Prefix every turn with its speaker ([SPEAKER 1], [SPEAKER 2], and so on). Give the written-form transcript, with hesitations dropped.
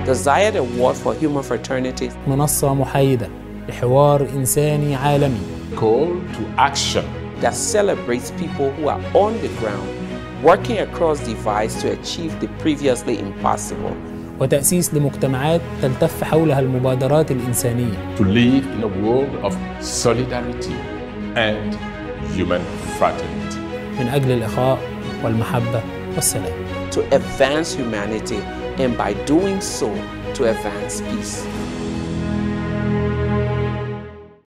[SPEAKER 1] The Zayed Award for Human Fraternity
[SPEAKER 2] منصة محايدة لحوار إنساني عالمي.
[SPEAKER 3] Call to action
[SPEAKER 1] that celebrates people who are on the ground, working across divides to achieve the previously impossible.
[SPEAKER 2] وتأسيس لمجتمعات تلتف حولها المبادرات الإنسانية.
[SPEAKER 3] To live in a world of solidarity and human fraternity.
[SPEAKER 2] من أجل الإخاء والمحبة والسلام.
[SPEAKER 1] To advance humanity and by doing so, to advance peace.